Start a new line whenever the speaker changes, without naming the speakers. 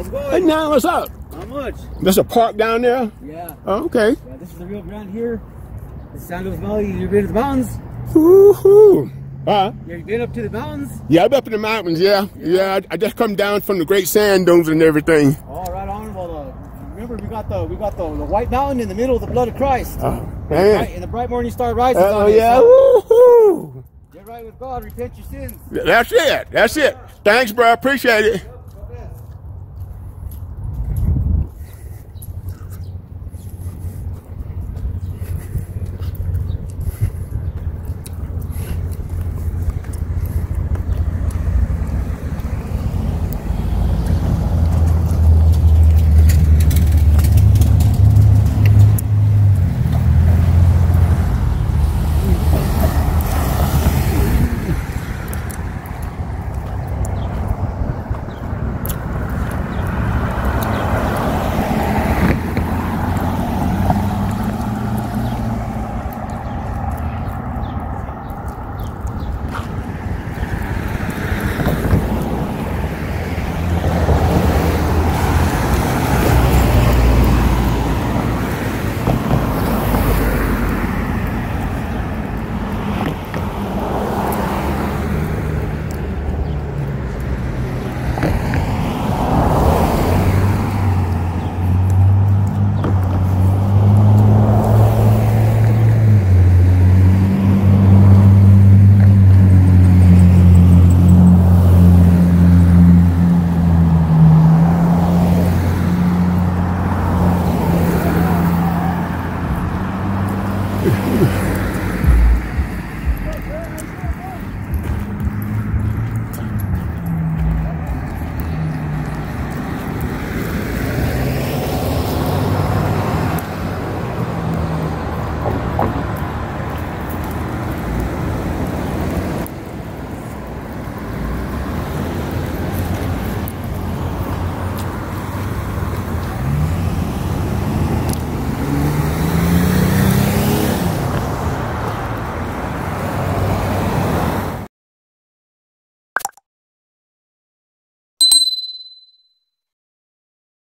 How's it going?
Hey, man, what's up?
How much?
There's a park down there?
Yeah.
Oh, okay.
Yeah, this is the Rio Grande here. This is San Luis Valley. You been to the mountains?
Woohoo!
You been up to the mountains?
Yeah, I'm up in the mountains, yeah. I just come down from the great sand dunes and everything.
Oh, right on. Well, remember we got the white mountain in the middle of the blood of Christ.
Oh, man.
And the bright morning star rises
Oh,
on it.
yeah.
So
Woohoo!
get right with God. Repent your sins.
That's it. That's it. Thanks, bro. Appreciate it.